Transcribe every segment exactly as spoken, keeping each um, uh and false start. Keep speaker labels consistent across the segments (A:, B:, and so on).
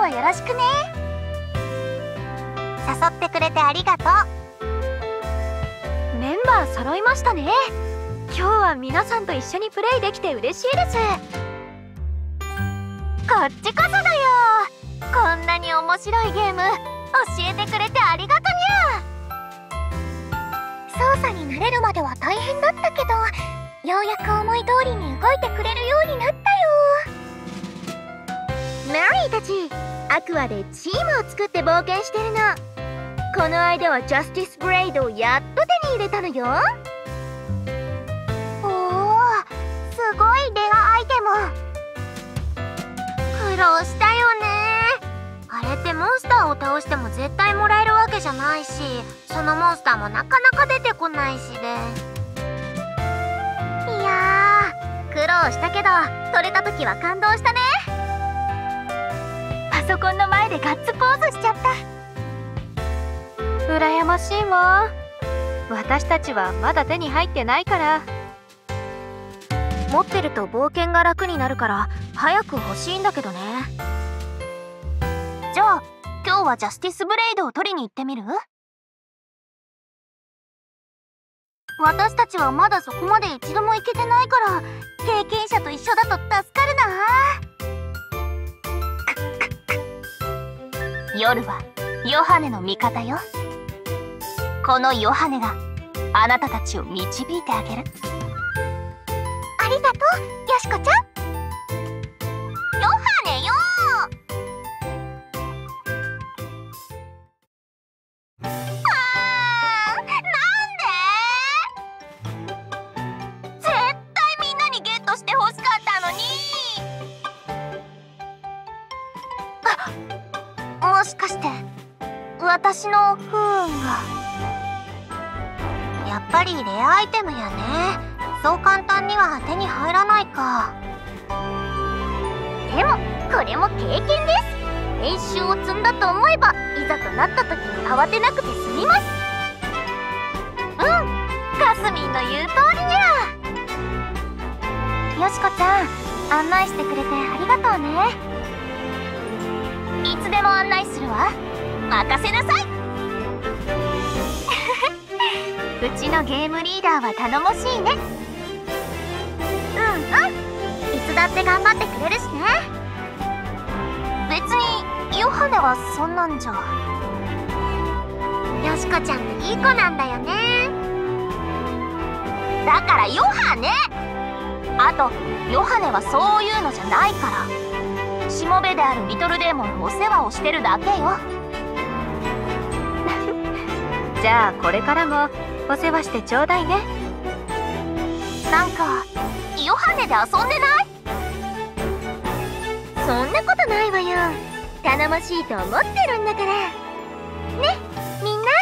A: はよろしくね。誘ってくれてありがとう。
B: メンバー揃いましたね。今日は皆さんと一緒にプレイできて嬉しいです。
A: こっちこそだよ。こんなに面白いゲーム教えてくれてありがとにゃ。操作に慣れるまでは大変だったけど、ようやく思い通りに動いてくれるようになったよ。
B: メリーたち、アクアでチームを作って冒険してるの。この間はジャスティスブレイドをやっと手に入れたのよ。
A: おお、すごいレアアイテム。苦労したよね。あれってモンスターを倒しても絶対もらえるわけじゃないし、そのモンスターもなかなか出てこないしで。いやー、苦労したけど取れた時は感動したね。
B: パソコンの前でガッツポーズしちゃった。羨ましいわ。私たちはまだ手に入ってないから。
A: 持ってると冒険が楽になるから早く欲しいんだけどね。じゃあ今日はジャスティスブレイドを取りに行ってみる？私たちはまだそこまで一度も行けてないから、経験者と一緒だと助かるな。夜はヨハネの味方よ。このヨハネがあなたたちを導いてあげる。ありがとう、よしこちゃん。ヨハネよー。あー、なんで？絶対みんなにゲットして欲しかったのに。あ、もしかして私の不運が。やっぱりレアアイテムやね。そう簡単には手に入らないか。でもこれも経験です。練習を積んだと思えば、いざとなった時に慌てなくて済みます。うん、かすみんの言う通りにゃ。よしこちゃん、案内してくれてありがとうね。いつでも案内するわ。任せなさい。
B: うちのゲームリーダーは頼もしいね。
A: うんうん、いつだって頑張ってくれるしね。別にヨハネはそんなんじゃ。よしこちゃんっていい子なんだよね。だからヨハネ。あとヨハネはそういうのじゃないから。しもべであるリトルデーモンのお世話をしてるだけよ。
B: じゃあこれからもお世話してちょうだいね。
A: なんかヨハネで遊んでない？そんなことないわよ。頼もしいと思ってるんだからね、みんな。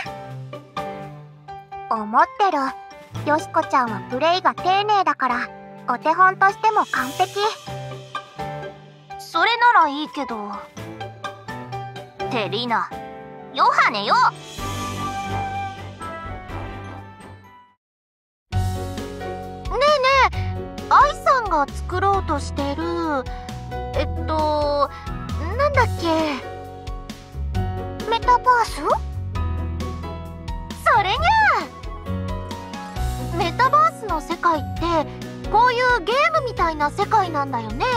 A: 思ってる。よしこちゃんはプレイが丁寧だからお手本としても完璧。それならいいけど。テリーナ、ヨハネよ。アイさんが作ろうとしてる、えっとなんだっけ、メタバース？それにゃ。メタバースの世界ってこういうゲームみたいな世界なんだよね。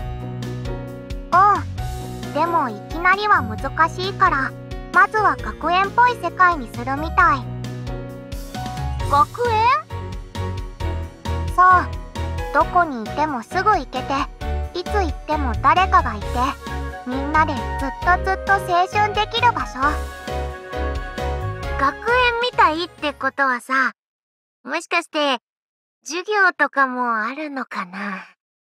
A: うん、でもいきなりは難しいから、まずは学園っぽい世界にするみたい。学園？そう、どこにいてもすぐ行けて、いつ行っても誰かがいて、みんなでずっとずっと青春できる場所。学園みたいってことはさ、もしかして授業とかもあるのかな。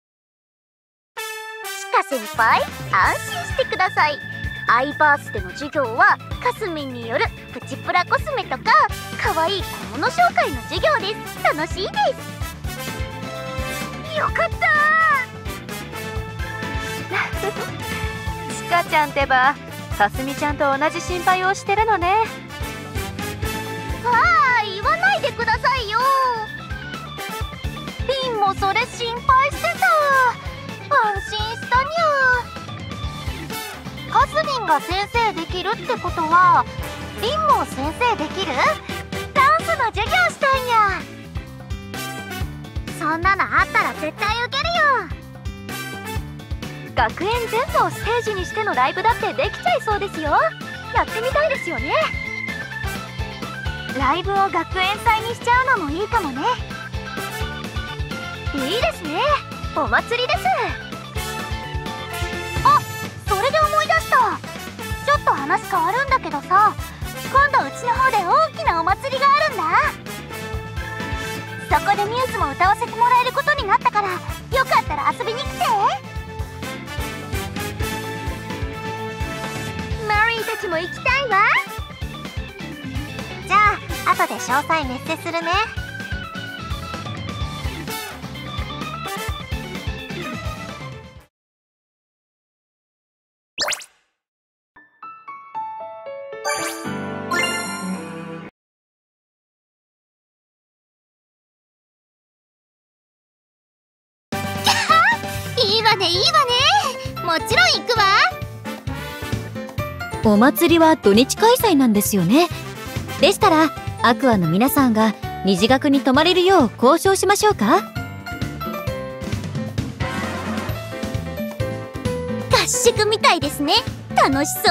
A: シカ先輩、安心してください。アイバースでの授業はかすみんによるプチプラコスメとかかわいい小物紹介の授業です。楽しいです。よかった
B: ー。ちかちゃんってば、かすみちゃんと同じ心配をしてるのね。
A: ああ、言わないでくださいよ。ピンもそれ心配してた。安心したにゃ。かすんが先生できるってことはりんも先生できる？ダンスの授業したんや。そんなのあったら絶対受けるよ。
B: 学園全部をステージにしてのライブだってできちゃいそうですよ。やってみたいですよね。
A: ライブを学園祭にしちゃうのもいいかもね。
B: いいですね。お祭りです。
A: あ、それで思い出した。ちょっと話変わるんだけどさ、今度うちの方で大きなお祭りがあるんだ。そこでミューズも歌わせてもらえることになったから、よかったら遊びに来て。
B: マリーたちも行きたいわ。
A: じゃあ後で詳細メッセするね。
B: いいわね、いいわね。もちろん行くわ。
C: お祭りは土日開催なんですよね。でしたらアクアの皆さんが虹学に泊まれるよう交渉しましょうか。
B: 合宿みたいですね。楽しそうです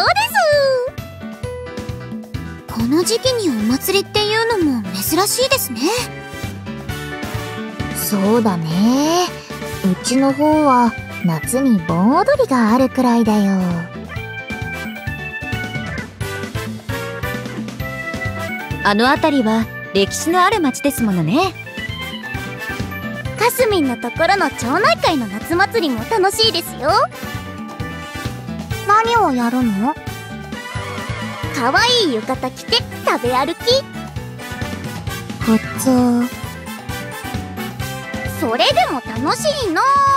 B: 。この時期にお祭りっていうのも珍しいですね。
D: そうだね。うちの方は夏に盆踊りがあるくらいだよ。
C: あの辺りは歴史のある町ですものね。
B: かすみんのところの町内会の夏祭りも楽しいですよ。
A: 何をやるの？
B: かわいい浴衣着て食べ歩き。
D: 普通。
B: それでも楽しいの。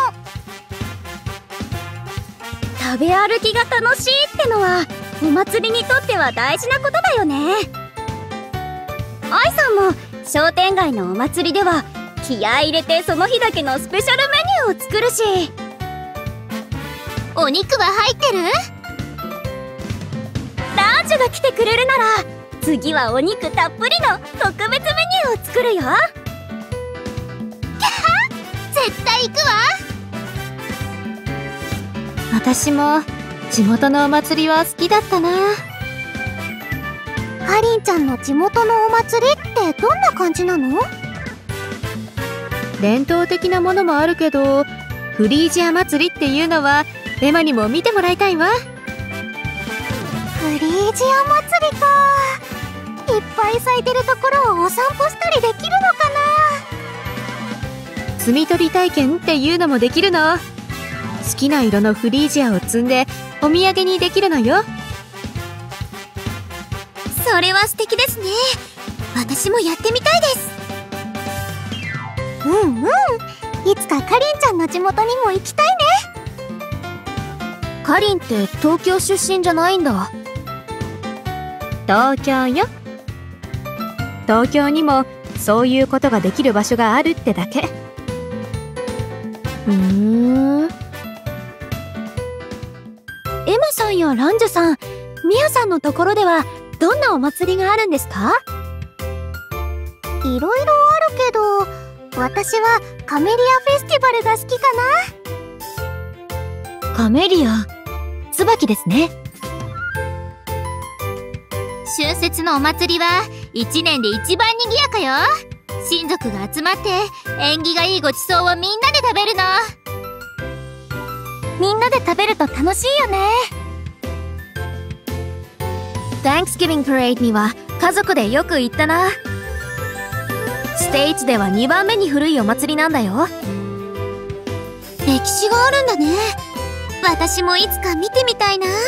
B: 食べ歩きが楽しいってのはお祭りにとっては大事なことだよね。愛さんも商店街のお祭りでは気合い入れてその日だけのスペシャルメニューを作るし。お肉は入ってる？ランチが来てくれるなら次はお肉たっぷりの特別メニューを作るよ。絶対行くわ。
C: 私も地元のお祭りは好きだったな。
A: かりんちゃんの地元のお祭りってどんな感じなの？
C: 伝統的なものもあるけど、フリージア祭りっていうのはエマにも見てもらいたいわ。
A: フリージア祭りか。いっぱい咲いてるところをお散歩したりできるのかな。
C: 摘み取り体験っていうのもできるの。好きな色のフリージアを摘んでお土産にできるのよ。
B: それは素敵ですね。私もやってみたいです。
A: うんうん、いつかかりんちゃんの地元にも行きたいね。
C: かりんって東京出身じゃないんだ。東京よ。東京にもそういうことができる場所があるってだけ。
D: ふーん。
C: エマさんやランジュさん、ミヤさんのところではどんなお祭りがあるんですか？
A: いろいろあるけど、私はカメリアフェスティバルが好きか
C: な。カメリア、椿ですね。
B: 春節のお祭りはいちねんで一番賑やかよ。親族が集まって縁起がいいごちそうをみんなで食べるの。
A: みんなで食べると楽しいよね。
C: Thanksgiving Parade には家族でよく行ったな。ステイツではにばんめに古いお祭りなんだよ。
B: 歴史があるんだね。私もいつか見てみたいな。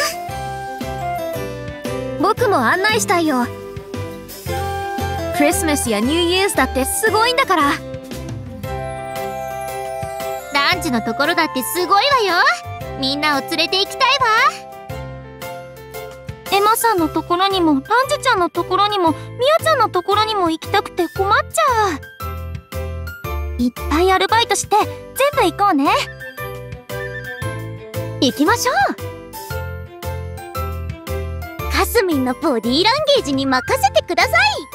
C: 僕も案内したいよ。クリスマスやニューイヤーズだってすごいんだから。
B: ランチのところだってすごいわよ。みんなを連れて行きたいわ。
A: エマさんのところにもランジュちゃんのところにもミヤちゃんのところにも行きたくて困っちゃう。いっぱいアルバイトして全部行こうね。
C: 行きましょう。
B: かすみんのボディーランゲージに任せてください。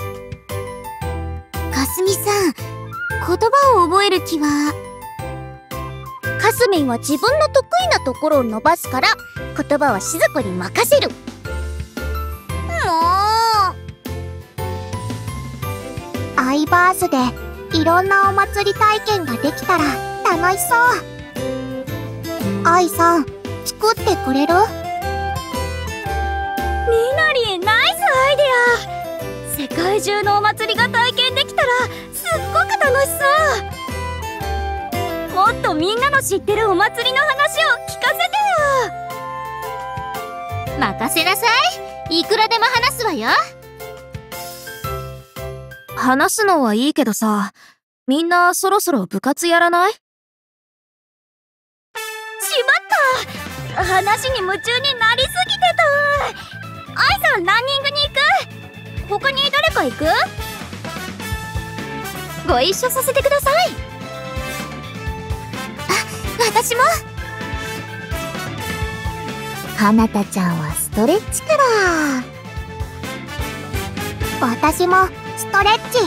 B: かすみさん、言葉を覚える気は？かすみんは自分の得意なところを伸ばすから、言葉はしず子に任せる。もう
A: アイバースでいろんなお祭り体験ができたら楽しそう。アイさん、作ってくれる？
B: みのり、ナイスアイデア。世界中のお祭りが体験できたらすっごく楽しそう。もっとみんなの知ってるお祭りの話を聞かせてよ。任せなさい。いくらでも話すわよ。
C: 話すのはいいけどさ、みんなそろそろ部活やらない？し
B: まった、話に夢中になりすぎてた。アイさん、ランニングに行く？他に誰か行く？ご一緒させてください。あ、私も。
D: かなたちゃんはストレッチから。
A: 私もストレッチ。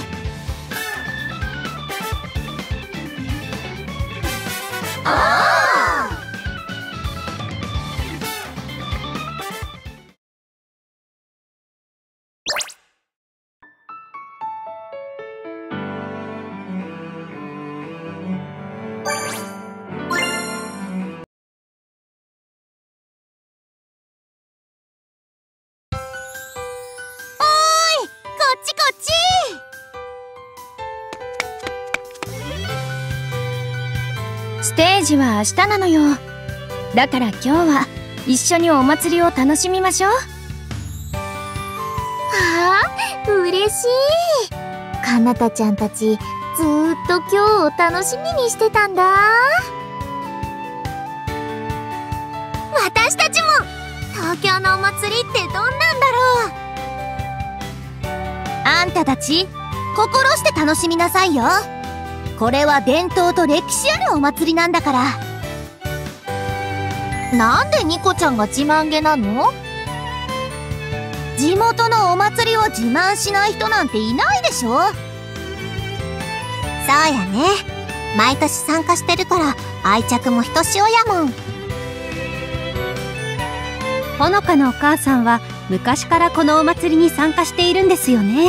B: ああ、こっちこっち。
C: ステージは明日なのよ。だから今日は一緒にお祭りを楽しみましょう。
D: ああ、嬉しい。かなたちゃんたち、ずーっと今日を楽しみにしてたんだ。
B: 私たちも東京のお祭りってどんなんだろう。あんたたち、心して楽しみなさいよ。これは伝統と歴史あるお祭りなんだから。
D: なんでニコちゃんが自慢げなの？
B: 地元のお祭りを自慢しない人なんていないでしょ。そうやね。毎年参加してるから愛着もひとしおやもん。
C: ほのかのお母さんは昔からこのお祭りに参加しているんですよね。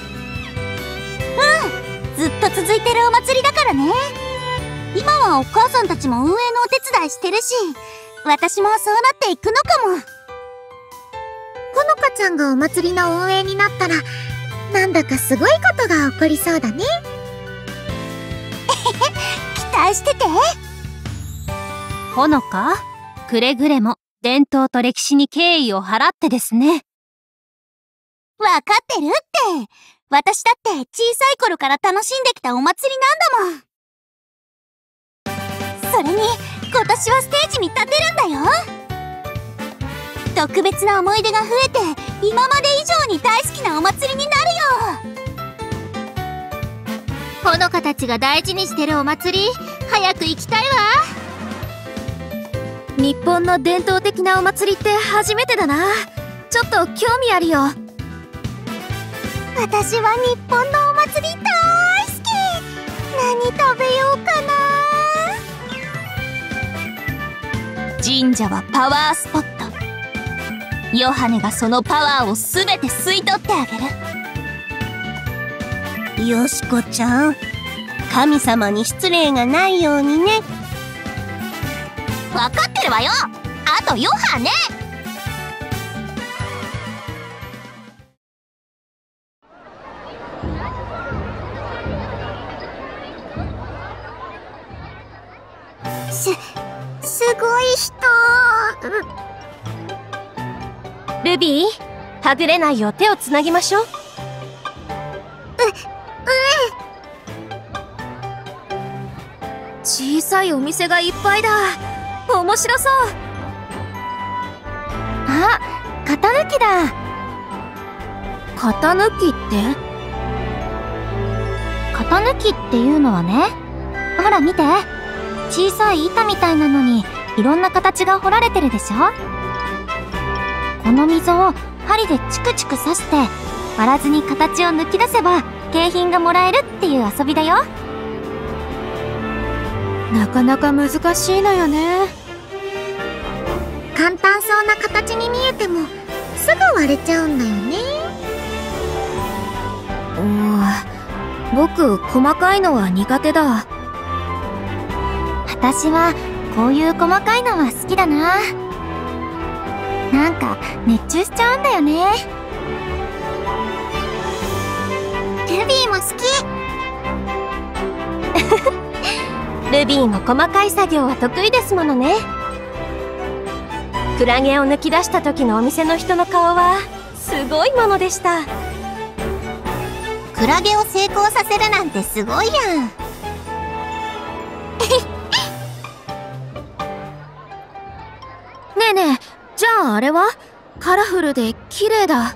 B: ずっと続いてるお祭りだからね。今はお母さんたちも運営のお手伝いしてるし、私もそうなっていくのかも。
A: ほのかちゃんがお祭りの運営になったら、なんだかすごいことが起こりそうだね。
B: 期待してて。
C: ほのか、くれぐれも伝統と歴史に敬意を払ってですね。
B: わかってるって。私だって小さい頃から楽しんできたお祭りなんだもん。それに今年はステージに立てるんだよ。特別な思い出が増えて、今まで以上に大好きなお祭りになるよ。ほのかたちが大事にしてるお祭り、早く行きたいわ。
C: 日本の伝統的なお祭りって初めてだな。ちょっと興味あるよ。
B: 私は日本のお祭り大好き。何食べようかな。神社はパワースポット。ヨハネがそのパワーをすべて吸い取ってあげる。よしこちゃん、神様に失礼がないようにね。わかってるわよ。あとヨハネ。す、すごい人。
C: ルビー、はぐれないよう手をつなぎましょう。う、うん。小さいお店がいっぱいだ。面白そう。
B: あ、型抜きだ。
C: 型抜きって？
B: 型抜きっていうのはね、ほら見て。小さい板みたいなのにいろんな形が彫られてるでしょ。この溝を
C: 針でチクチク刺して割らずに形を抜き出せば景品がもらえるっていう遊びだよ。
B: なかなか難しいのよね。
A: 簡単そうな形に見えてもすぐ割れちゃうんだよね。
C: うーん、僕細かいのは苦手だ。私はこういう細かいのは好きだな。なんか熱中しちゃうんだよね。
A: ルビーも好き。
C: ルビーも細かい作業は得意ですものね。クラゲを抜き出した時のお店の人の顔はすごいものでした。
A: クラゲを成功させるなんてすごいやん。
C: ねえねえ、じゃああれはカラフルで綺麗だ。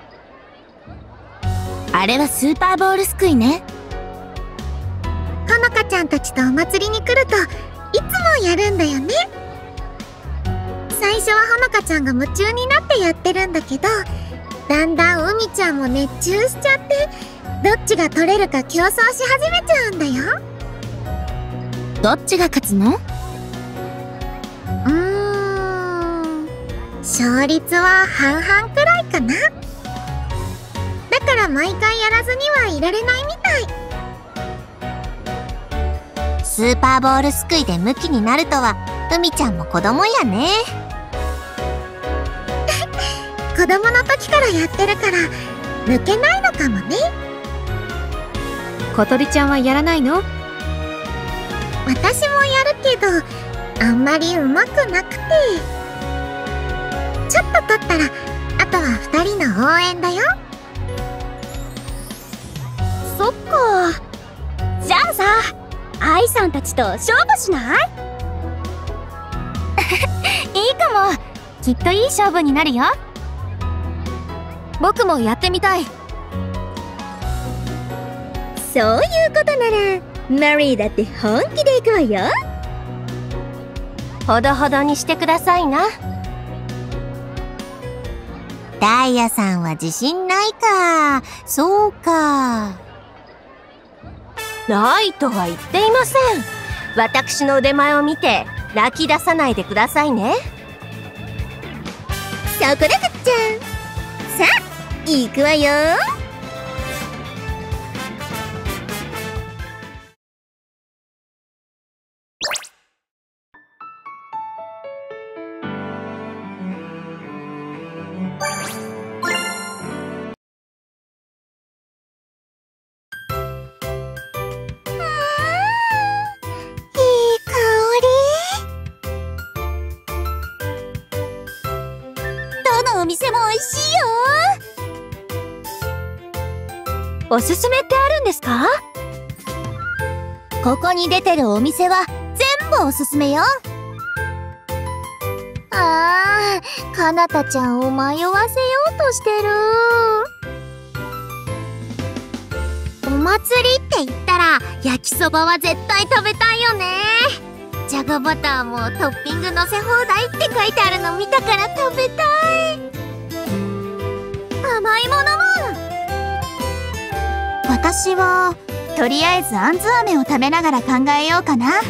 A: あれはスーパーボールすくいね。ほのかちゃんたちとお祭りに来るといつもやるんだよね。最初はほのかちゃんが夢中になってやってるんだけど、だんだんうみちゃんも熱中しちゃって、どっちが取れるか競争し始めちゃうんだよ。
C: どっちが勝つの？
A: うーん、勝率は半々くらいかな。だから毎回やらずにはいられないみたい。スーパーボールすくいでムキになるとはうみちゃんも子供やね。子供の時からやってるから抜けないのかもね。
B: 小鳥ちゃんはやらないの？
A: 私もやるけどあんまりうまくなくて、ちょっと取ったらあとはふたりの応援だよ。
B: そっか。じゃあさ、愛さんたちと勝負しない？
C: いいかも。きっといい勝負になるよ。僕もやってみたい。
B: そういうことならマリーだって本気で行くわよ。
C: ほどほどにしてくださいな。
A: ダイヤさんは自信ないか。そうか。
C: ないとは言っていません。私の腕前を見て泣き出さないでくださいね。
B: そこだふっちゃん、さあ行くわよ。
A: お店も美味しいよ。
C: おすすめってあるんですか？
A: ここに出てるお店は全部おすすめよ。あー、かなたちゃんを迷わせようとしてる。お祭りって言ったら焼きそばは絶対食べたいよね。じゃがバターもトッピングのせ放題って書いてあるの見たから食べたい。甘いものも。私はとりあえずあんず飴を食べながら考えようかな。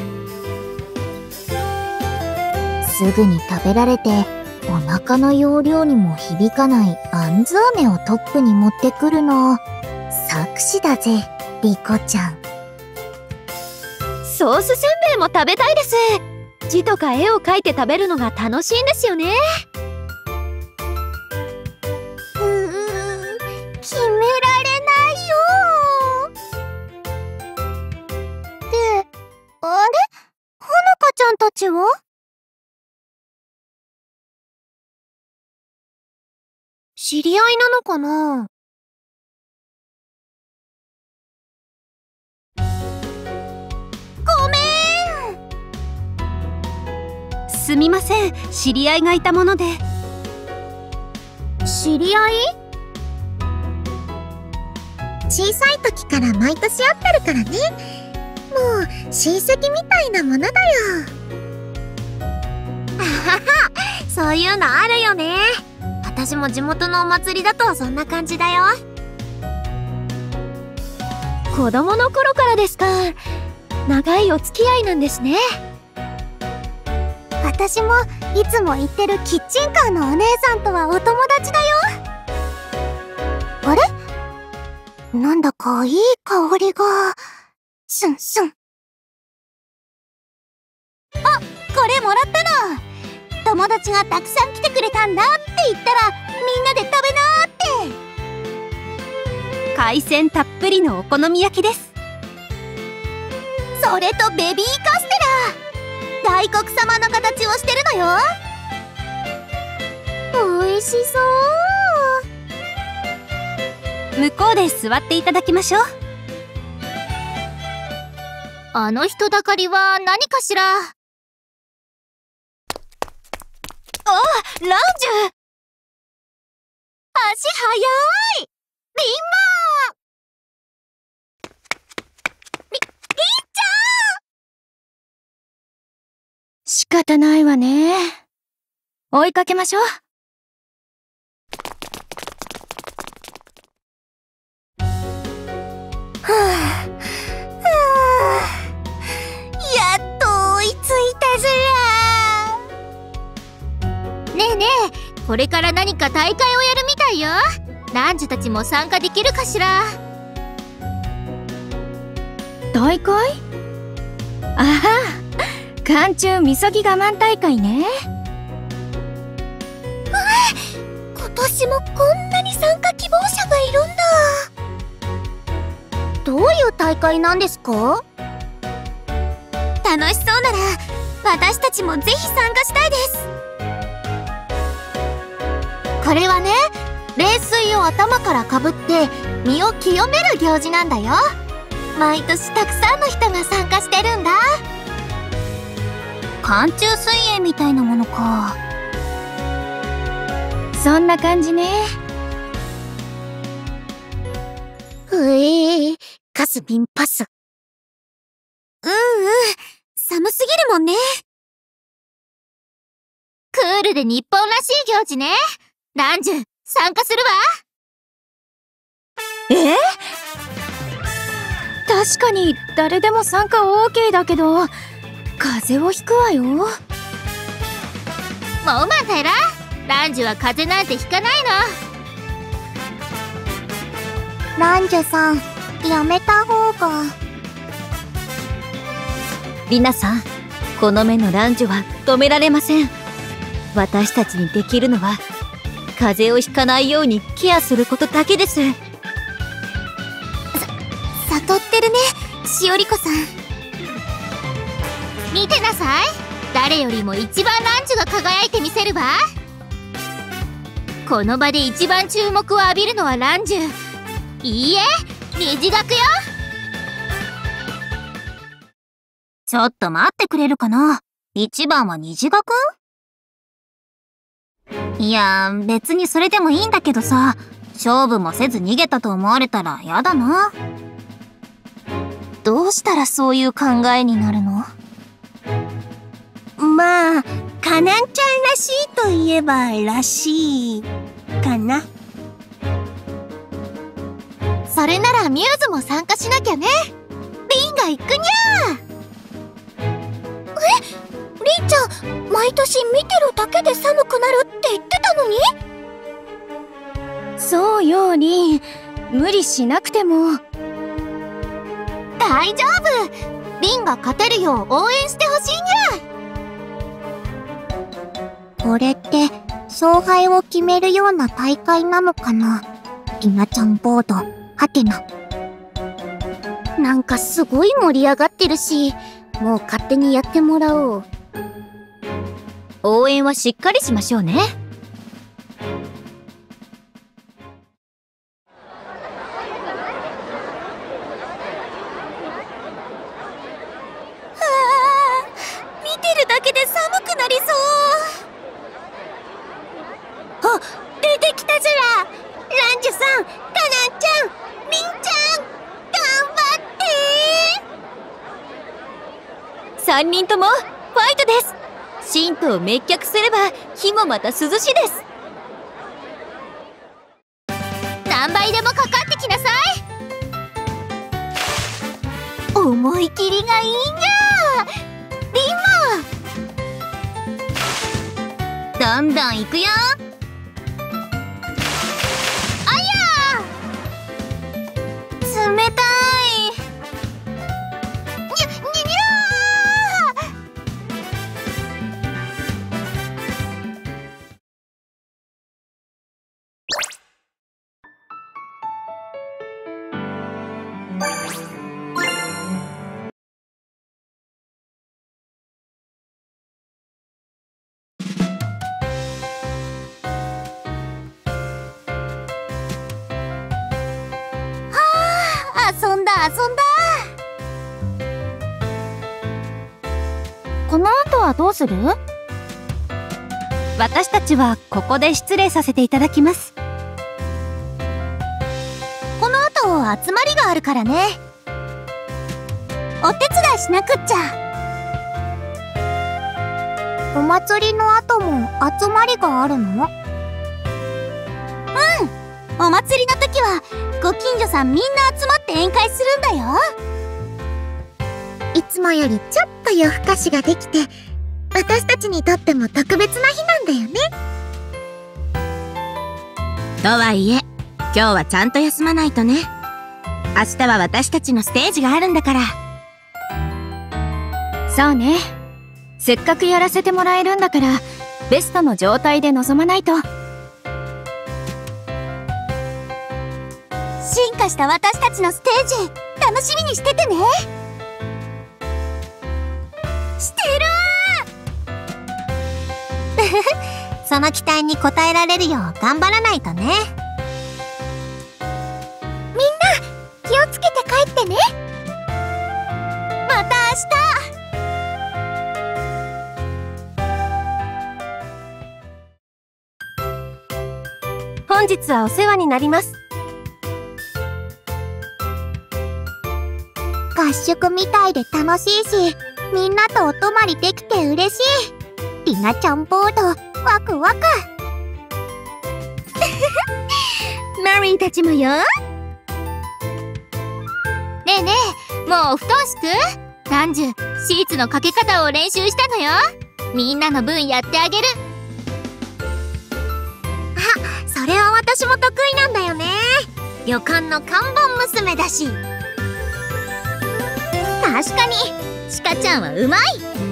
A: すぐに食べられてお腹の容量にも響かないあんず飴をトップに持ってくるの作詞だぜ、リコちゃん。
B: ソースせんべいも食べたいです。字とか絵を描いて食べるのが楽しいんですよね。
A: うーん、決められないよ。で、あれ？ほのかちゃんたちは？知り合いなのかな？ごめん。
B: すみません、知り合いがいたもので。
A: 知り合い？小さい時から毎年会ってるからね。もう親戚みたいなものだよ。あはは、そういうのあるよね。
C: 私も地元のお祭りだとそんな感じだよ。
B: 子供の頃からですか。長いお付き合いなんですね。
A: 私もいつも行ってるキッチンカーのお姉さんとはお友達だよ。あれ？なんだかいい香りが。シュンシュン。あ、これもらったの。友達がたくさん来てくれたんだって言ったら、みんなで食べなーって。
B: 海鮮たっぷりのお好み焼きです。
A: それとベビーカステラ。大黒様の形をしてるのよ。おいしそう。
B: 向こうで座っていただきましょう。
C: あの人だかりは何かしら。
B: あ、ランジュ。
A: 足早い。リンマー。り、りんちゃん。
B: 仕方ないわね。追いかけましょう。
A: はぁ、はぁ、やっと追いついたずら。
C: ねえねえ、これから何か大会をやるみたいよ。ランジュたちも参加できるかしら。
B: 大会？ああ、寒中みそぎ我慢大会ね。
A: 今年もこんなに参加希望者がいるんだ。どういう大会なんですか？
C: 楽しそうなら私たちもぜひ参加したいです。
A: これはね、冷水を頭からかぶって身を清める行事なんだよ。毎年たくさんの人が参加してるんだ。
B: 寒中水泳みたいなものか。そんな感じね。
A: うえー、カスビンパス。
C: うんうん、寒すぎるもんね。クールで日本らしい行事ね。ランジュ、参加するわ。
B: え？確かに誰でも参加 オーケー だけど、風邪をひくわよ。
C: もうマンタら、ランジュは風邪なんてひかないの。
A: ランジュさん、やめた方が。
B: リナさん、この目のランジュは止められません。私たちにできるのは風邪をひかないようにケアすることだけです。さ、
A: 悟ってるね、しおりこさん。
C: 見てなさい。誰よりも一番ランジュが輝いてみせるわ。この場で一番注目を浴びるのはランジュ。いいえ、虹学よ。
B: ちょっと待ってくれるかな。一番は虹学？いや、別にそれでもいいんだけどさ、勝負もせず逃げたと思われたらやだな。どうしたらそういう考えになるの？
A: まあ、カナンちゃんらしいといえばらしいかな。
C: それならミューズも参加しなきゃね。リンが行くにゃー。
A: りんちゃん、毎年見てるだけで寒くなるって言ってたのに？
B: そうよ、リン。無理しなくても。
A: 大丈夫。リンが勝てるよう応援してほしいにゃ。これって勝敗を決めるような大会なのかな。リナちゃんボード、はてな。なんかすごい盛り上がってるし、もう勝手にやってもらおう。
B: 応援はしっかりしましょうね。は
A: あ、見てるだけで寒くなりそう。あ、出てきたずら。ランジュさん、カナンちゃん、リンちゃん、頑張って。
B: さんにんともファイトです。神道を滅却すれば火もまた涼しいです。
C: 何倍でもかかってきなさい。
D: 思い切りがいいんじゃリンモ。
C: どんどんいくよ。
D: あやー、冷たい。にゃにゃにゃ遊んだ遊んだ。この後はどうする？
C: 私たちはここで失礼させていただきます。
D: この後集まりがあるからね。お手伝いしなくっちゃ。
A: お祭りの後も集まりがあるの？
D: お祭りの時はご近所さんみんな集まって宴会するんだよ。いつもよりちょっと夜更かしができて、私たちにとっても特別な日なんだよね。
C: とはいえ、今日はちゃんと休まないとね。明日は私たちのステージがあるんだから。そうね。せっかくやらせてもらえるんだから、ベストの状態で臨まないと。
D: 進化した私たちのステージ楽しみにしててね。してるーその期待に応えられるよう頑張らないとね。みんな気をつけて帰ってね。また
C: 明日。本日はお世話になります。
A: 合宿みたいで楽しいし、みんなとお泊まりできて嬉しい。リナちゃんボードワクワク。
C: マリンたちもよ。
D: ねえねえ、もうお布団敷く？ランジュ、シーツの掛け方を練習したのよ。みんなの分やってあげる。
A: あ、それは私も得意なんだよね。旅館の看板娘だし。
D: 確かにシカちゃんはうまい。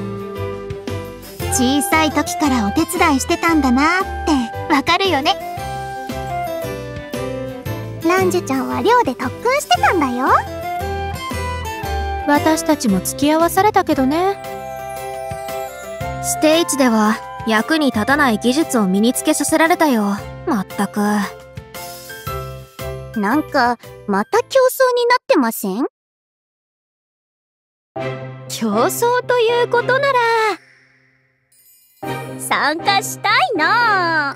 D: 小さい時からお手伝いしてたんだなってわかるよね。
A: ランジュちゃんは寮で特訓してたんだよ。
C: 私たちも付き合わされたけどね。ステージでは役に立たない技術を身につけさせられたよ。まったく。
A: なんかまた競争になってません？
B: 競争ということなら参加したいな。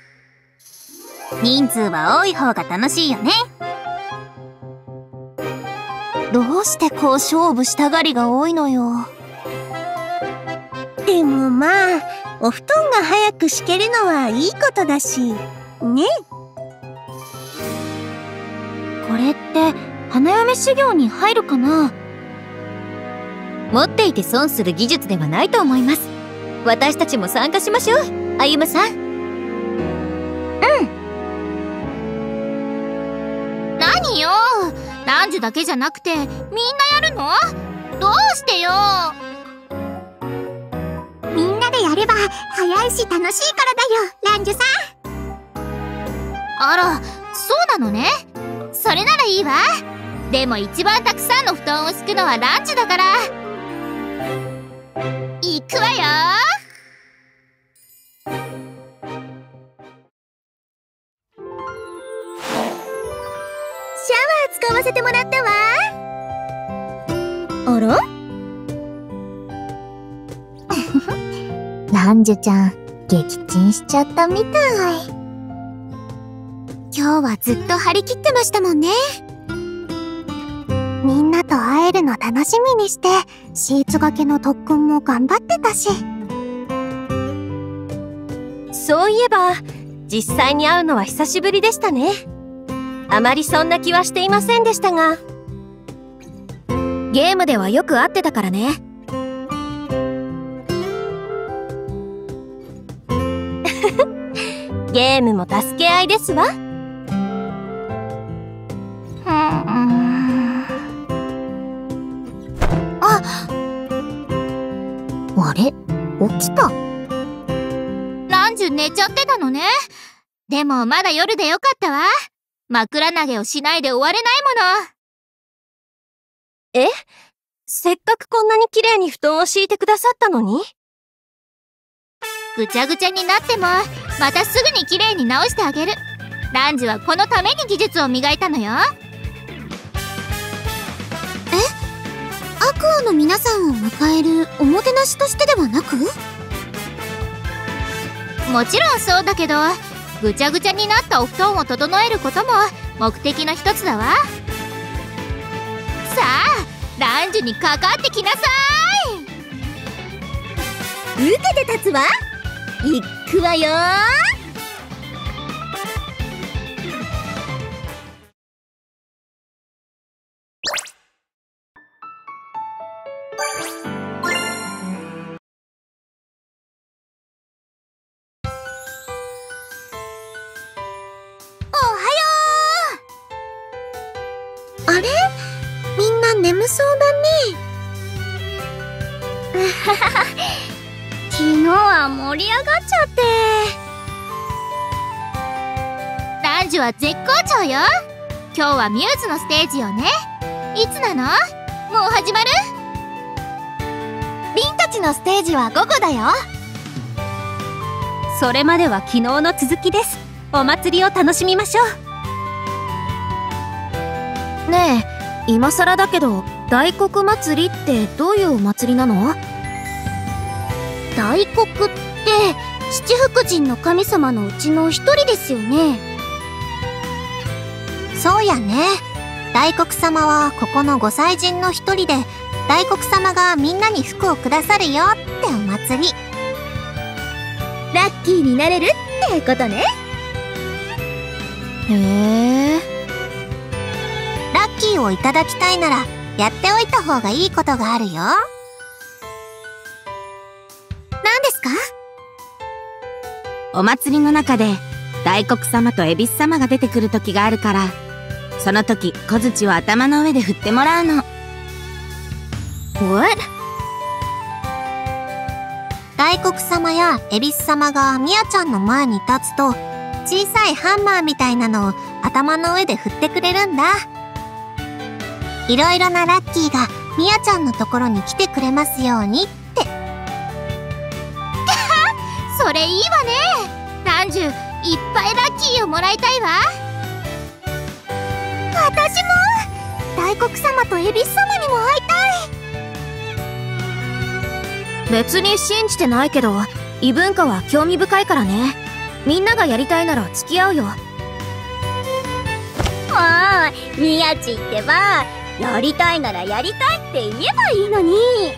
D: 人数は多い方が楽しいよね。どうしてこう勝負したがりが多いのよ。
A: でもまあ、お布団が早く敷けるのはいいことだしね。
C: これって花嫁修行に入るかな？持っていて損する技術ではないと思います。私たちも参加しましょう、歩夢さん。うん。
D: 何よ、ランジュだけじゃなくてみんなやるの？どうしてよ。
A: みんなでやれば早いし楽しいからだよ、ランジュさ
D: ん。あら、そうなのね。それならいいわ。でも一番たくさんの布団を敷くのはランジュだから。いくわよ。
A: シャワー使わせてもらったわ。
D: あら？
A: ランジュちゃん撃沈しちゃったみたい。
D: 今日はずっと張り切ってましたもんね。
A: みんなと会えるの楽しみにしてシーツ掛けの特訓も頑張ってたし。
C: そういえば実際に会うのは久しぶりでしたね。 あまりそんな気はしていませんでしたが。
B: ゲームではよく会ってたからね。
C: ゲームも助け合いですわ。
D: あ、あれ、起きた。ランジュ寝ちゃってたのね。でもまだ夜でよかったわ。枕投げをしないで終われないもの。
C: え？せっかくこんなに綺麗に布団を敷いてくださったのに？
D: ぐちゃぐちゃになってもまたすぐに綺麗に直してあげる。ランジュはこのために技術を磨いたのよ。
B: え？アクアの皆さんを迎えるおもてなしとしてではなく？
D: もちろんそうだけど、ぐちゃぐちゃになったお布団を整えることも目的の一つだわ。さあ、ランジュにかかってきなさ
B: い。受けて立つわ。いくわよ。あれ？みんな眠そうだね。
A: 昨日は盛り上がっちゃって。
D: ランジュは絶好調よ。今日はミューズのステージよね。いつなの？もう始まる？
B: リンたちのステージは午後だよ。
C: それまでは昨日の続きです。お祭りを楽しみましょ
B: う。ねえ、今更だけど大黒祭りってどういうお祭りなの？
A: 大黒って七福神の神様のうちの一人ですよね。
E: そうやね。大黒様はここのご祭神の一人で、大黒様がみんなに福をくださるよってお祭り。
B: ラッキーになれるってことね。へえ。
E: ラッキーをいただきたいならやっておいた方がいいことがあるよ。
B: 何ですか？
F: お祭りの中で大黒様と恵比寿様が出てくる時があるから、その時小槌を頭の上で振ってもらうの。
B: What？
E: 大黒様や恵比寿様がミヤちゃんの前に立つと、小さいハンマーみたいなのを頭の上で振ってくれるんだ。いろいろなラッキーがミヤちゃんのところに来てくれますようにって。
D: それいいわね。ランジュ、いっぱいラッキーをもらいたいわ。
A: 私も大黒様と恵比寿様にも会いたい。
B: 別に信じてないけど、異文化は興味深いからね。みんながやりたいなら付き合うよ。
A: ああ、みやちってば、やりたいならやりたいって言えばいいのに。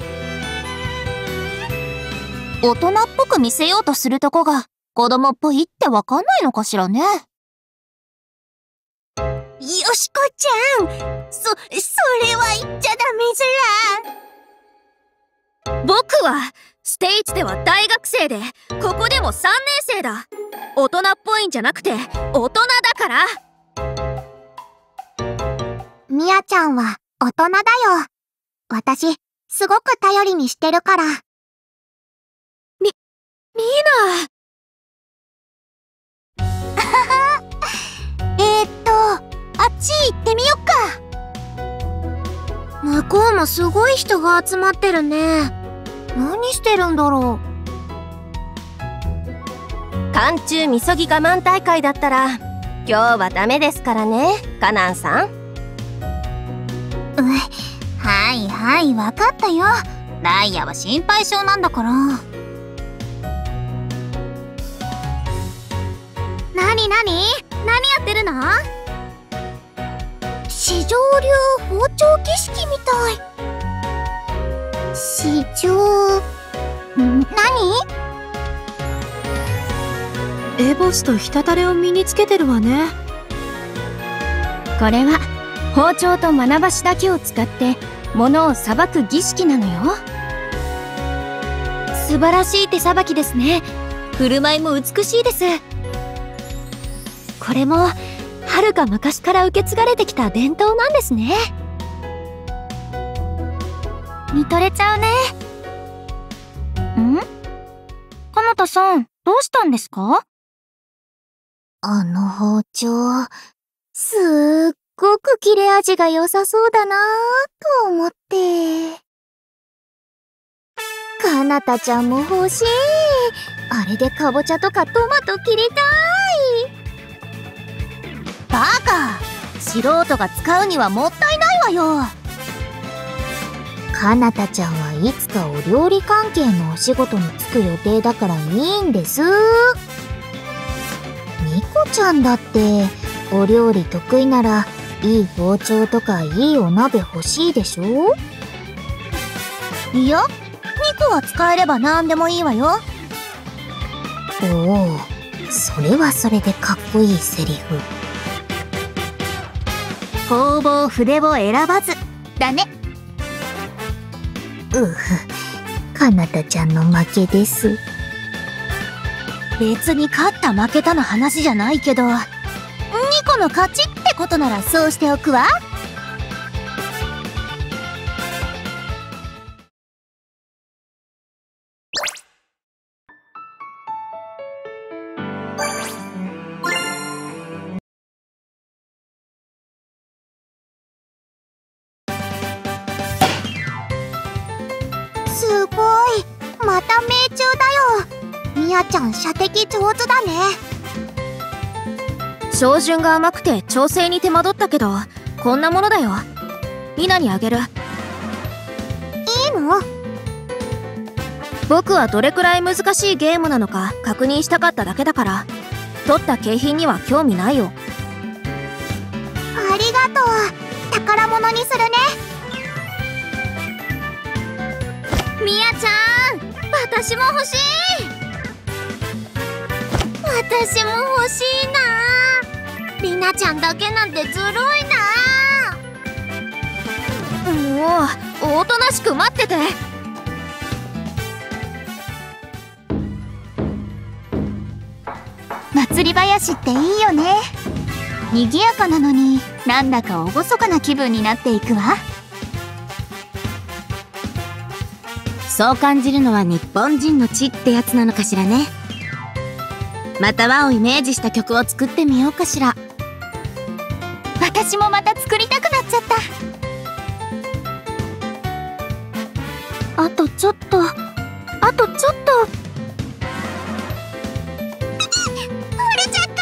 E: 大人っぽく見せようとするとこが子供っぽいってわかんないのかしらね。よ
A: しこちゃん、そ、それは言っちゃダメずら。
B: 僕はステージでは大学生で、ここでもさんねん生だ。大人っぽいんじゃなくて大人だから。
A: みやちゃんは大人だよ。私すごく頼りにしてるから。
B: み、みー
A: なえーっとあっち行ってみよっか。向こうもすごい人が集まってるね。何してるんだろう。
C: 寒中みそぎ我慢大会だったら今日はダメですからね、カナンさん。
E: うはいはいわかったよ。ライアは心配性なんだから。
A: なになに何やってるの？四条流包丁儀式みたい。四条…ん？何？
B: エボスとひたたれを身につけてるわね。 これは包丁とまなばしだけを使って物をさばく儀式なのよ。
C: 素晴らしい手さばきですね。振る舞いも美しいです。これもはるか昔から受け継がれてきた伝統なんですね。
B: 見とれちゃうね。ん？かなたさん、どうしたんですか？
E: あの包丁、すっごく切れ味が良さそうだなぁと思って。かなたちゃんも欲しい。あれでかぼちゃとかトマト切りたい。バカ！素人が使うにはもったいないわよ。かなたちゃんはいつかお料理関係のお仕事に就く予定だからいいんです。ニコちゃんだってお料理得意ならいい包丁とかいいお鍋欲しいでしょ？いや、ニコは使えれば何でもいいわよ。おお、それはそれでかっこいいセリフ。工房筆を選ばずだね。うふ、かなたちゃんの負けです。別に勝った負けたの話じゃないけど、ニコの勝ちってことならそうしておくわ。すごい、また命中だよ。みやちゃん射的上手だね。
B: 照準が甘くて調整に手間取ったけど、こんなものだよ。みなにあげる。
E: いいの？
B: 僕はどれくらい難しいゲームなのか確認したかっただけだから、取った景品には興味ないよ。
E: ありがとう。宝物にするね。
D: みやちゃん、私も欲しい。私も欲しいな。りなちゃんだけなんてずるいな。
B: もうおとなしく待ってて。
E: 祭り林っていいよね。賑やかなのになんだか厳かな気分になっていくわ。
F: そう感じるのは日本人の血ってやつなのかしらね。また和をイメージした曲を作ってみようかしら。
E: 私もまた作りたくなっちゃった。あとちょっと、あとちょっと。折れちゃった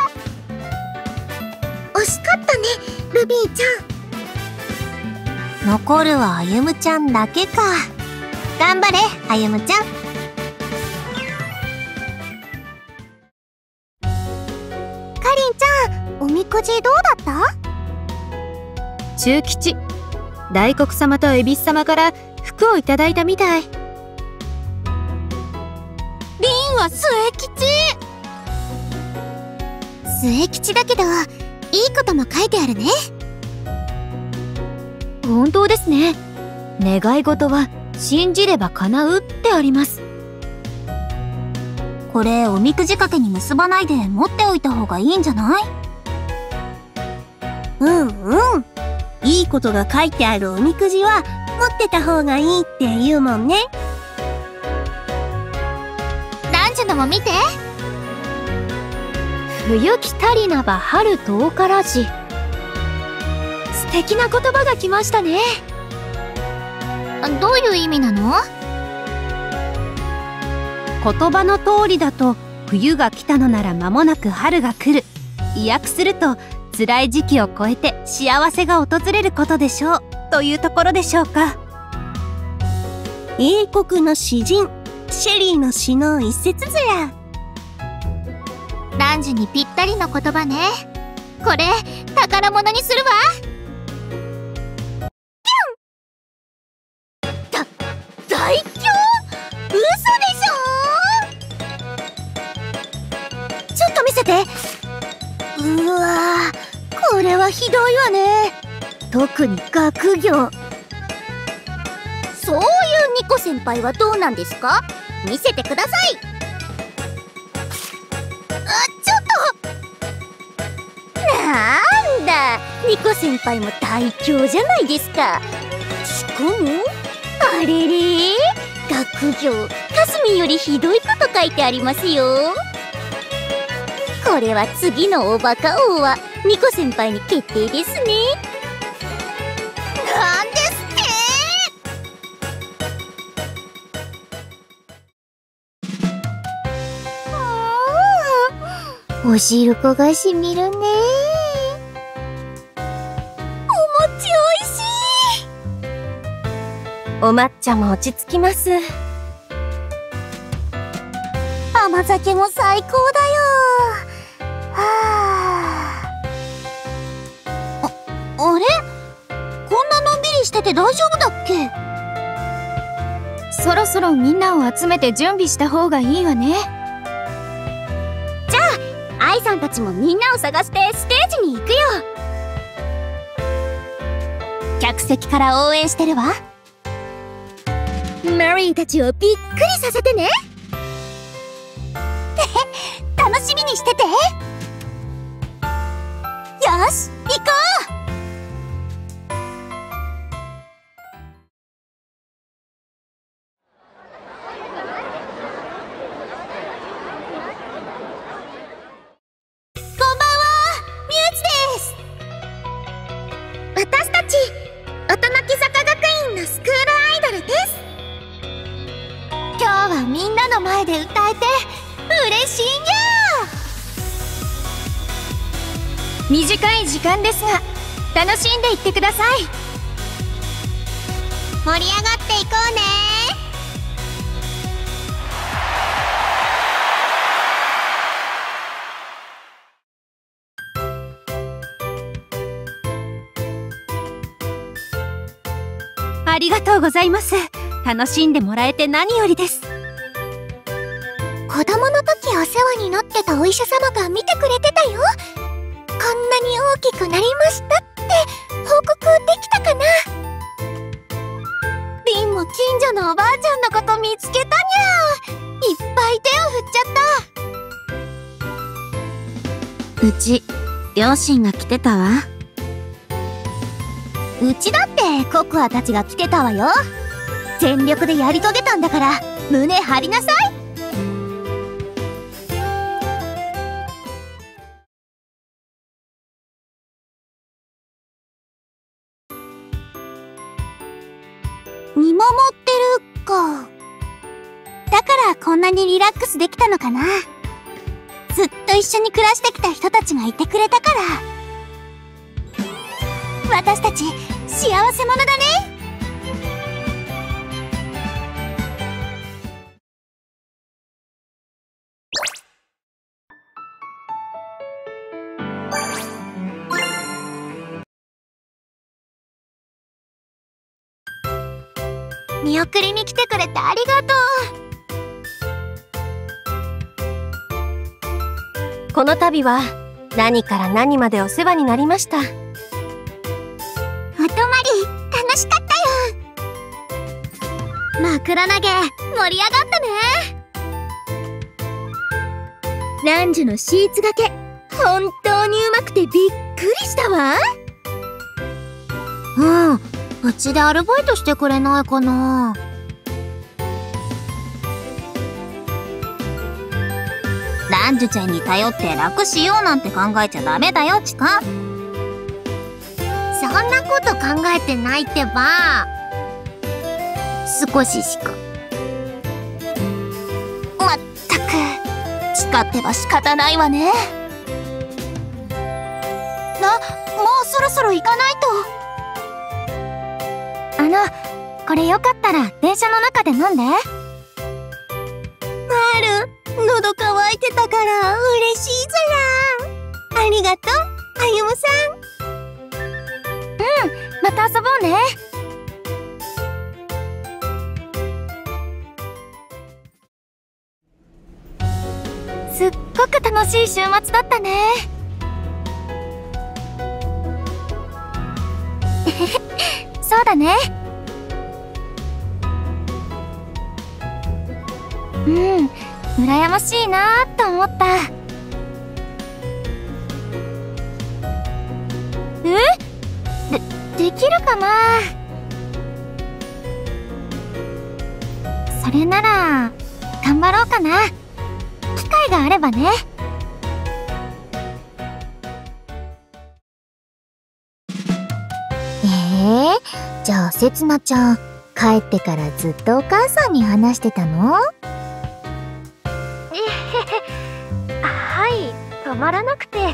E: 。惜しかったね、ルビーちゃん。残るはあゆむちゃんだけか。頑張れ、あゆむちゃん。かりんちゃん、おみくじどうだった？
C: 中吉、大黒様と恵比寿様から服をいただいたみたい。
D: りんは末吉。
E: 末吉だけど、いいことも書いてあるね。
C: 本当ですね。願い事は信じれば叶うってあります。
E: これおみくじ掛けに結ばないで持っておいた方がいいんじゃない？うんうん。いいことが書いてあるおみくじは持ってた方がいいって言うもんね。
D: ランジュのも見て。
C: 冬来たりなば春遠からじ。素敵な言葉が来ましたね。
D: どういう意味なの？
C: 言葉の通りだと、冬が来たのなら間もなく春が来る。意訳すると、辛い時期を超えて幸せが訪れることでしょうというところでしょうか。
E: 英国の詩人シェリーの詩の一節ぞや。
D: ランジュにぴったりの言葉ね。これ宝物にするわ。た最強？嘘でしょ？
E: ちょっと見せて。うわー、こ
B: それはひどいわね。特に学業。そういうニコ先輩はどうなんですか？見せてください。あ、ちょっと。なんだ、ニコ先輩も大凶じゃないですか。しかもあれれ、学業かすみんよりひどいこと書いてありますよ。これは次のおバカ王はニコ先輩に決定ですね。なんですって。おしるこがしみるね。お餅おいしい。
C: お抹茶も落ち着きます。
B: 甘酒も最高だよ。はあ。あ、あれ？こんなのんびりしてて大丈夫だっけ？
C: そろそろみんなを集めて準備した方がいいわね。
B: じゃあ、愛さんたちもみんなを探してステージに行くよ。客席から応援してるわ。マリーたちをびっくりさせてね。楽しみにしてて。よし、行こう。こんばんは、ミュウチです。私たち音ノ木坂学院のスクールアイドルです。今日はみんなの前で歌えて嬉しいにゃー。
C: 短い時間ですが楽しんでいってください。
E: 盛り上がっていこうね。
C: ありがとうございます。楽しんでもらえて何よりです。
B: 子供の時お世話になってたお医者様が見てくれてたよ。こんなに大きくなりましたって報告できたかな。リンも近所のおばあちゃんのこと見つけたにゃー。いっぱい手を振っちゃった。
F: うち、両親が来てたわ。
B: うちだってココアたちが来てたわよ。全力でやり遂げたんだから胸張りなさい。見守ってるか。だからこんなにリラックスできたのかな。ずっと一緒に暮らしてきた人たちがいてくれたから。私たち幸せ者だね。見送りに来てくれてありがと
C: う。この度は何から何までお世話になりました。
B: お泊まり楽しかったよ。枕投げ盛り上がったね。ランジュのシーツがけ本当にうまくてびっくりしたわ。
E: うん、うちでアルバイトしてくれないかな。ランジュちゃんに頼って楽しようなんて考えちゃダメだよ、チカ。そんなこと考えてないってば。少ししか。
B: まったく、チカってば仕方ないわね。な、もうそろそろ行かないと。あの、これよかったら電車の中で飲んで。まる、喉乾いてたから嬉しいじゃん。ありがとう、あゆむさん。うん、また遊ぼうね。すっごく楽しい週末だったね。 そうだね。うん、羨ましいなーと思った。え？で、できるかな？それなら、頑張ろうかな。機会があればね。
E: えー、じゃあせつなちゃん、帰ってからずっとお母さんに話してたの？
A: はい、止まらなくて。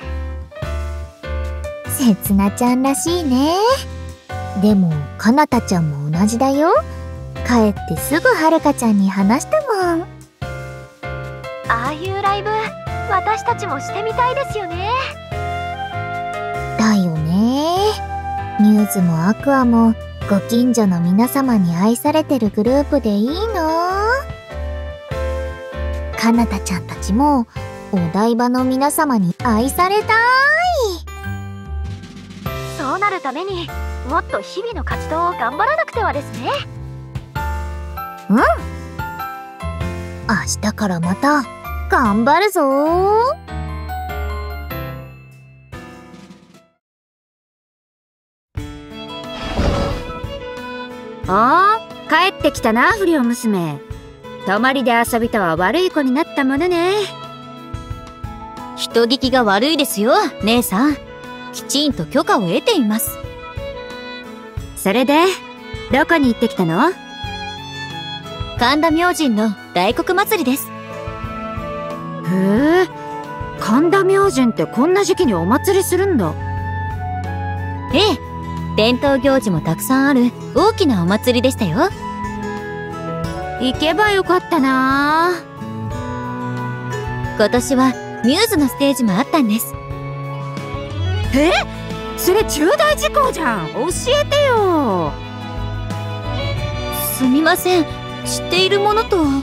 E: せつなちゃんらしいね。でもかなたちゃんも同じだよ。帰ってすぐはるかちゃんに話したもん。
A: ああいうライブ、私たちもしてみたいですよね。
E: だよね。ミューズもアクアもご近所の皆様に愛されてるグループでいいな。かなたちゃんたちもお台場の皆様に愛されたい。
A: そうなるためにもっと日々の活動を頑張らなくてはですね。
E: うん。明日からまた頑張るぞー。
F: ああ、帰ってきたな、不良娘。泊まりで遊びとは悪い子になったものね。
C: 人聞きが悪いですよ、姉さん。きちんと許可を得ています。
F: それで、どこに行ってきたの？
C: 神田明神の大黒祭りです。
F: へえ、神田明神ってこんな時期にお祭りするんだ。
C: ええ、伝統行事もたくさんある大きなお祭りでしたよ。
F: 行けばよかったな。
C: 今年はミューズのステージもあったんです。
F: え？それ重大事項じゃん。教えてよ。
C: すみません、知っているものとは。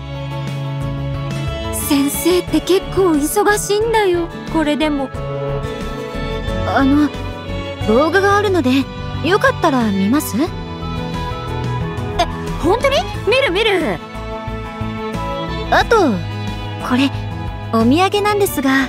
F: 先生って結構忙しいんだよ、これでも。
C: あの、動画があるのでよかったら見ます？え、
F: 本当に？見る見る。
C: あと、これお土産なんですが。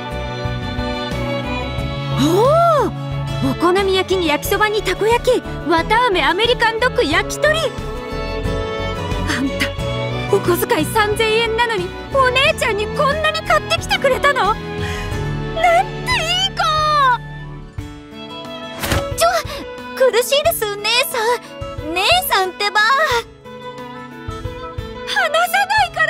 F: おお、お好み焼きに焼きそばにたこ焼き、綿あめアメリカンドッグ焼き鳥。あんたお小遣いさんぜんえんなのにお姉ちゃんにこんなに買ってきてくれたの？なんていい子。
C: ちょ、苦しいです、姉さん。姉さんってば。
F: 話さないから。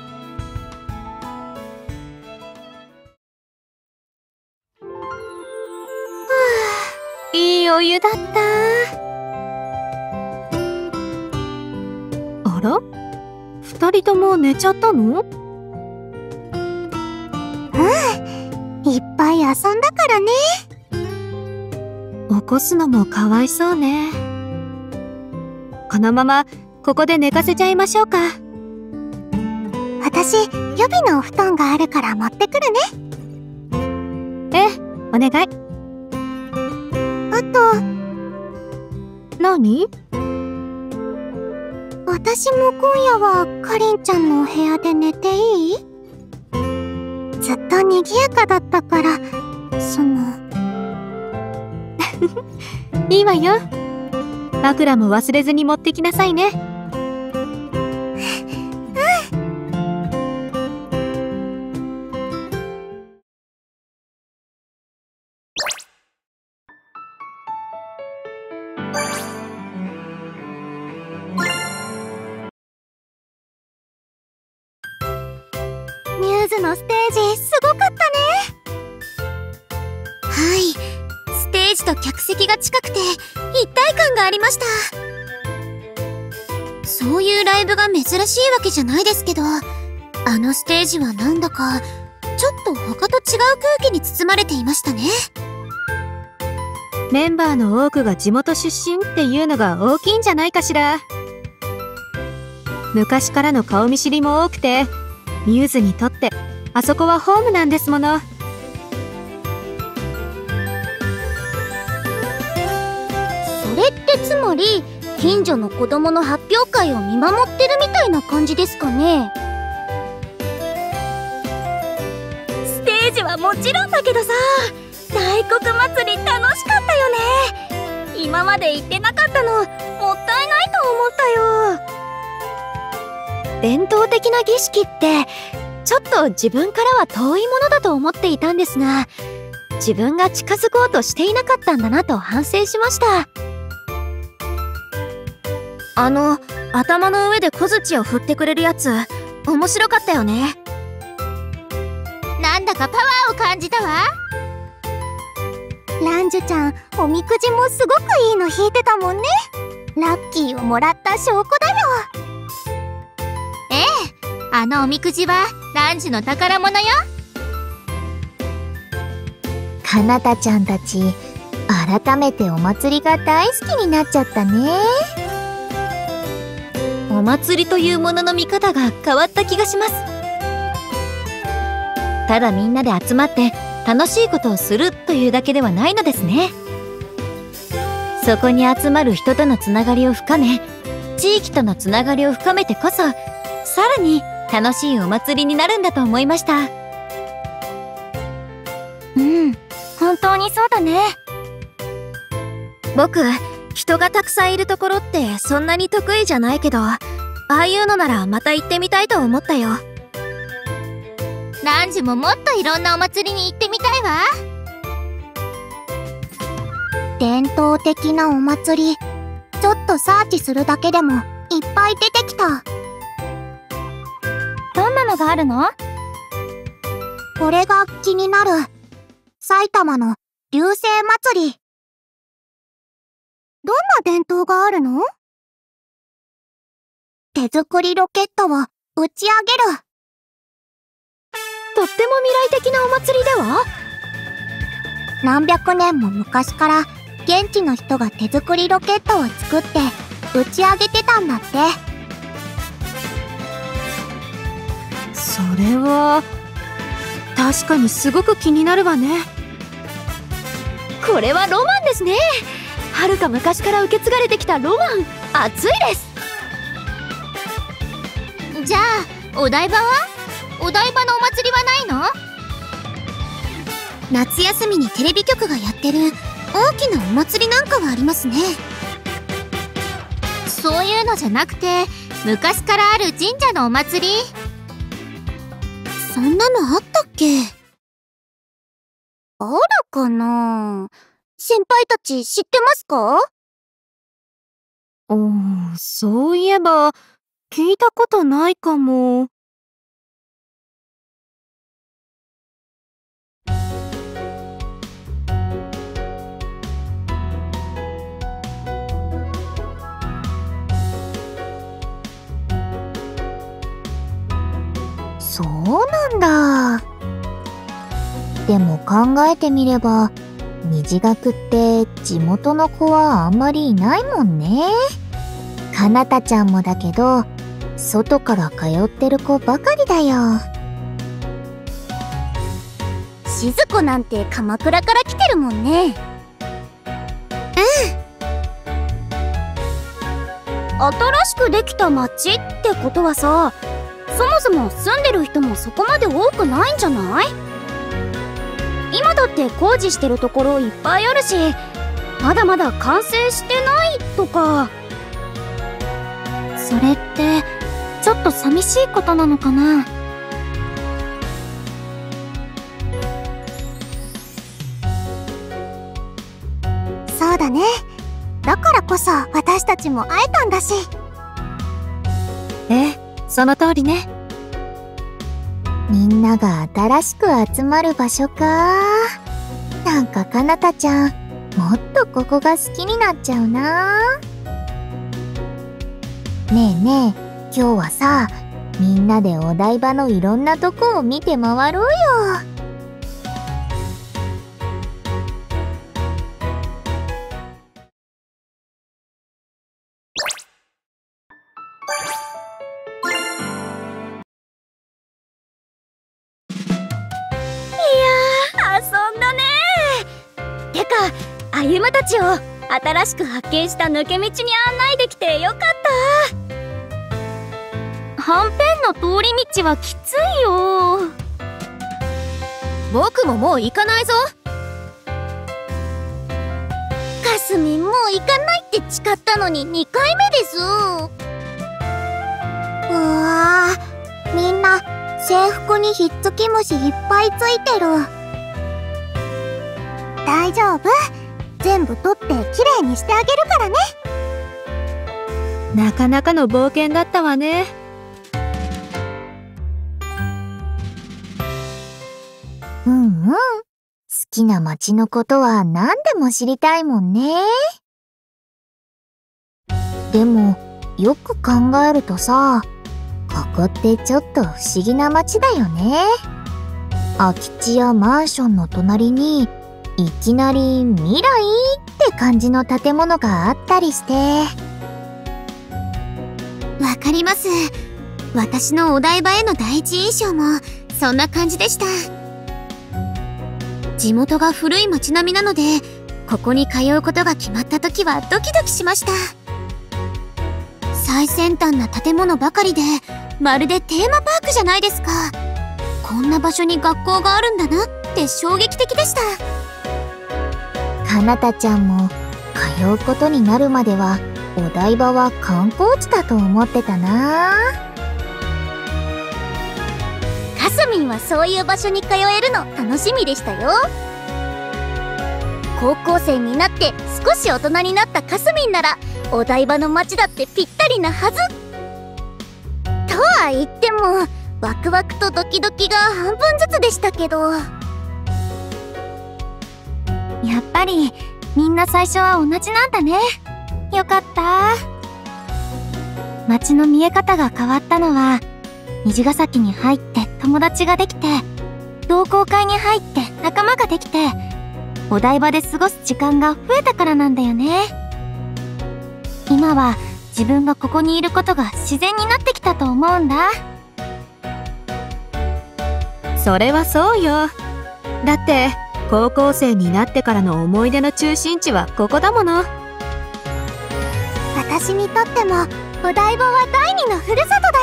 B: いいお湯だった。
F: あら？二人とも寝ちゃったの？
E: うん、いっぱい遊んだからね。
F: 起こすのもかわいそうね。このままここで寝かせちゃいましょうか。
E: 私、予備のお布団があるから持ってくる
F: ね。ええ、お願い。
E: あと、
F: 何？
E: 私も今夜はかりんちゃんのお部屋で寝ていい？ずっと賑やかだったから、その
F: いいわよ。枕も忘れずに持ってきなさいね。
E: ミューズのステージすごかったね。
C: はい、ステージと客席が近くて一体感がありました。そういうライブが珍しいわけじゃないですけど、あのステージはなんだかちょっと他と違う空気に包まれていましたね。
F: メンバーの多くが地元出身っていうのが大きいんじゃないかしら。昔からの顔見知りも多くて、ミューズにとってあそこはホームなんですもの。
E: それって
B: ってつまり近所の子供の発表会を見守ってるみたいな感じですかね。ステージはもちろんだけどさ、大黒祭り楽しかったよね。今まで行ってなかったのもったいないと思ったよ。
C: 伝統的な儀式ってちょっと自分からは遠いものだと思っていたんですが、自分が近づこうとしていなかったんだなと反省しました。
F: あの頭の上で小槌を振ってくれるやつ面白かったよね。
D: なんだかパワーを感じたわ。
A: ランジュちゃん、おみくじもすごくいいの引いてたもんね。ラッキーをもらった証拠だよ。
D: ええ、あのおみくじはランジュの宝物よ。
E: かなたちゃんたち、改めてお祭りが大好きになっちゃったね。
C: お祭りというものの見方が変わった気がします。ただみんなで集まって楽しいことをするというだけではないのですね。そこに集まる人とのつながりを深め、地域とのつながりを深めてこそ、さらに楽しいお祭りになるんだと思いました。
B: うん、本当にそうだね。
F: 僕、人がたくさんいるところってそんなに得意じゃないけど、ああいうのならまた行ってみたいと思ったよ。
D: ランジュももっといろんなお祭りに行ってみたいわ。
A: 伝統的なお祭り、ちょっとサーチするだけでもいっぱい出てきた。
B: どんなのがあるの？
A: これが気になる。埼玉の流星祭り。どんな伝統があるの？手作りロケットを打ち上げる。
F: とっても未来的なお祭りでは？
A: 何百年も昔から現地の人が手作りロケットを作って打ち上げてたんだって。
F: それは確かにすごく気になるわね。これはロマンですね。はるか昔から受け継がれてきたロマン、熱いです。
D: じゃあお台場は？お台場のお祭りはないの？
E: 夏休みにテレビ局がやってる大きなお祭りなんかはありますね。
D: そういうのじゃなくて、昔からある神社のお祭り。
E: そんなのあったっけ？
A: あるかな？先輩たち知ってますか？
F: おー、そういえば聞いたことないかも。
E: そうなんだ。でも考えてみれば、虹学って地元の子はあんまりいないもんね。かなたちゃんもだけど、外から通ってる子ばかりだよ。
B: しず子なんて鎌倉から来てるもんね。新しくできた町ってことはさ、そもそも住んでる人もそこまで多くないんじゃない？今だって工事してるところいっぱいあるし、まだまだ完成してないとか。
F: それってちょっと寂しいことなのかな？
A: そうだね。だからこそ私たちも会えたんだし。
F: ええ、その通りね。
E: みんなが新しく集まる場所か。なんかかなたちゃん、もっとここが好きになっちゃうな。ねえねえ、今日はさ、みんなでお台場のいろんなとこを見て回ろうよ。
B: 遊んだねー。てか歩夢たちを新しく発見した抜け道に案内できてよかった。
F: はんぺんの通り道はきついよ。
C: 僕ももう行かないぞ。
B: かすみんもう行かないって誓ったのににかいめです。
A: うわー、みんな制服にひっつき虫いっぱいついてる。大丈夫、全部取ってきれいにしてあげるからね。
F: なかなかの冒険だったわね。
A: うんうん。好きな街のことは何でも知りたいもんね。でも、よく考えるとさ、ここってちょっと不思議な街だよね。空き地やマンションの隣に、いきなり未来って感じの建物があったりして。
E: わかります。私のお台場への第一印象もそんな感じでした。地元が古い街並みなので、ここに通うことが決まった時はドキドキしました。最先端な建物ばかりで、まるでテーマパークじゃないですか。こんな場所に学校があるんだなって衝撃的でした。
A: かなたちゃんも通うことになるまではお台場は観光地だと思ってたな。
B: かすみんはそういう場所に通えるの楽しみでしたよ。高校生になって少し大人になったかすみんならお台場の街だってぴったりなはず。とは言ってもワクワクとドキドキが半分ずつでしたけど。
F: やっぱりみんな最初は同じなんだね。よかった。街の見え方が変わったのは、虹ヶ崎に入って友達ができて、同好会に入って仲間ができて、お台場で過ごす時間が増えたからなんだよね。今は自分がここにいることが自然になってきたと思うんだ。それはそうよ。だって高校生になってからの思い出の中心地はここだもの。
A: 私にとってもお台場は第二のふるさとだ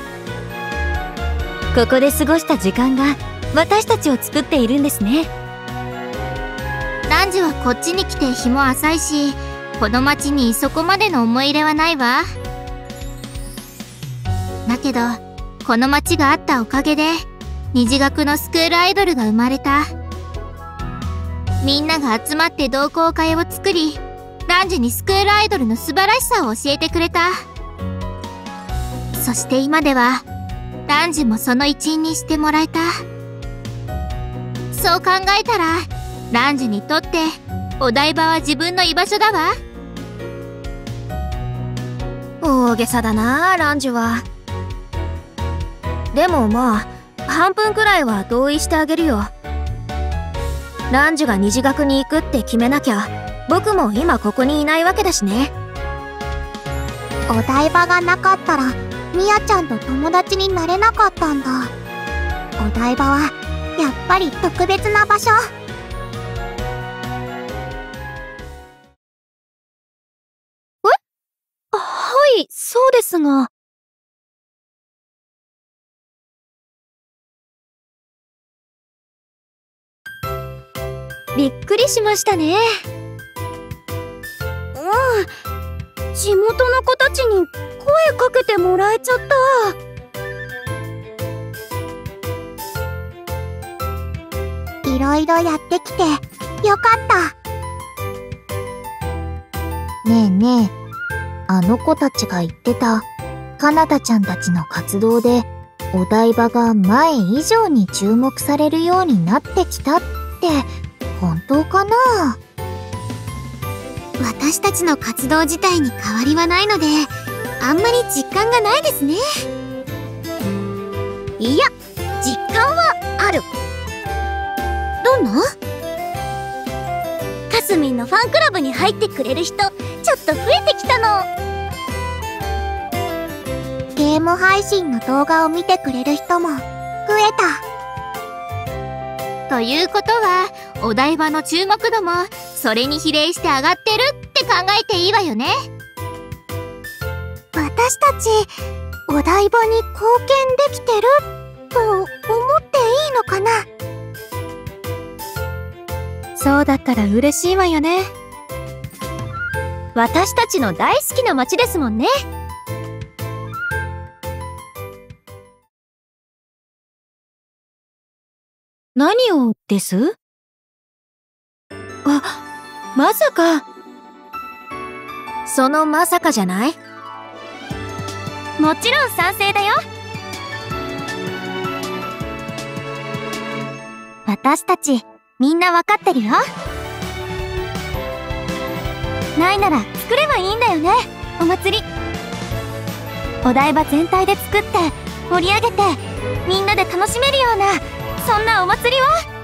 A: よ。
C: ここで過ごした時間が私たちを作っているんですね。
D: ランジはこっちに来て日も浅いし、この町にそこまでの思い入れはないわ。だけどこの町があったおかげで虹学のスクールアイドルが生まれた。みんなが集まって同好会を作り、ランジにスクールアイドルの素晴らしさを教えてくれた。そして今ではランジもその一員にしてもらえた。そう考えたらランジにとってお台場は自分の居場所だわ。
C: 大げさだな、ランジは。でもまあ半分くらいは同意してあげるよ。ランジが虹学に行くって決めなきゃ僕も今ここにいないわけだしね。
A: お台場がなかったらみやちゃんと友達になれなかったんだ。お台場はやっぱり特別な場所。
F: え？はい、そうですが。びっくりしましたね。
B: うん、地元の子たちに声かけてもらえちゃった。
A: いろいろやってきてよかった。ねえねえ、あの子たちが言ってたかなたちゃんたちの活動でお台場が前以上に注目されるようになってきたって本当かな？
E: 私たちの活動自体に変わりはないので、あんまり実感がないですね。
B: いや、実感はある。
E: どんな？
B: かすみんのファンクラブに入ってくれる人、ちょっと増えてきたの。
A: ゲーム配信の動画を見てくれる人も増えた。
D: ということはお台場の注目度もそれに比例して上がってるって考えていいわよね。
A: 私たちお台場に貢献できてると思っていいのかな。
C: そうだったら嬉しいわよね。私たちの大好きな街ですもんね。何をです？あ、まさか。
B: そのまさかじゃない？もちろん賛成だよ。
A: 私たちみんなわかってるよ。
B: ないなら作ればいいんだよね、お祭り。お台場全体で作って盛り上げてみんなで楽しめるようなそんなお祭りを。